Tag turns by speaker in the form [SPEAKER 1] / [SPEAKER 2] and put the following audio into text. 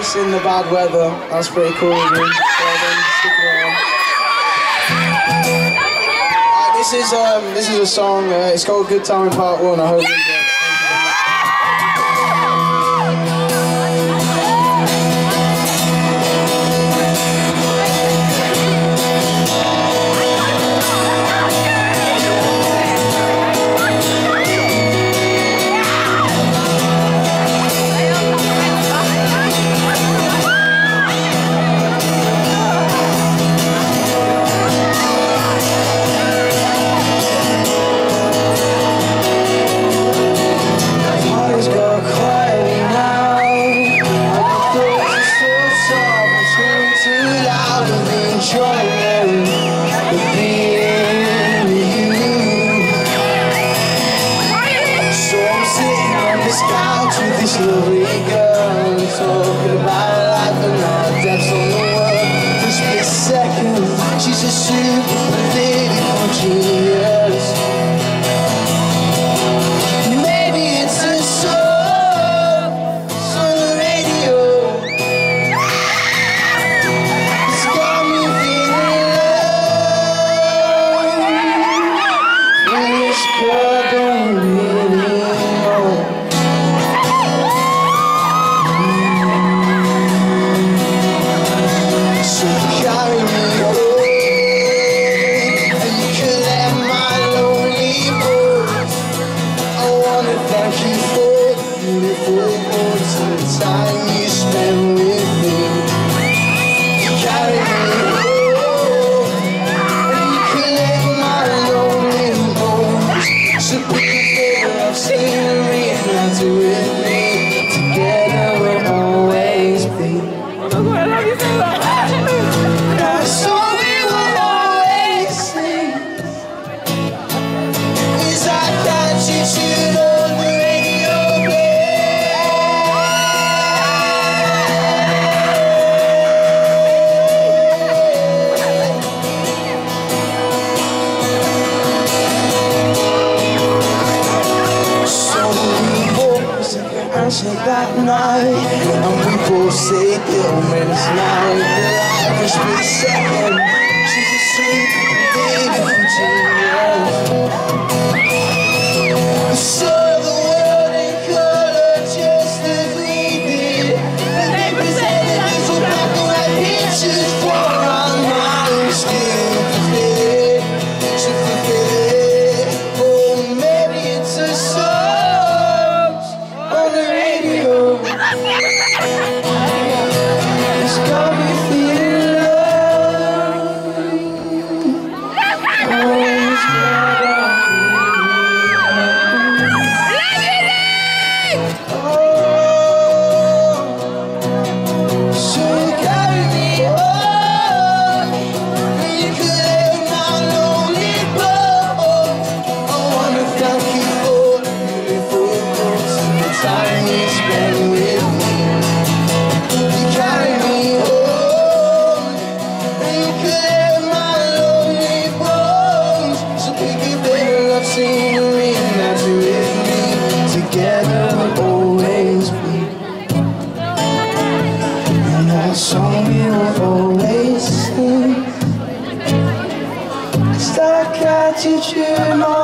[SPEAKER 1] us in the bad weather. That's pretty cool of you. Well done, sticking around. This is a song. It's called "Good Time in Part 1." I hope you enjoy it. This lovely girl, talking about life and our depths on the world. For a split second, she's a super political genius. Maybe it's a song on the radio. It's got me feeling love. When this girl don't really know. Time you spend with me, you carry me home, and you collect my lonely bones. So pick a favorite scenery and dance with me. Together we'll always be. That's all we will always sing. Is I catch you to on the radio. That night, and we both say little minutes now. The life is split second. She's a sweet baby from genius. We saw the world in color just as we did, but they presented us with black and white pictures for our minds. Still fulfilled, so fulfilled. Oh, maybe it's a song on the radio. It's got me feeling love. Always got so you carry me home, and you collect my lonely bones. I wanna thank you for the beautiful moments and the time you spend with me. You carry me home, and you collect my lonely bones. So pick a favorite love scenery and dance with me. Together we'll always be. And that song we will always sing. It's like I teach you my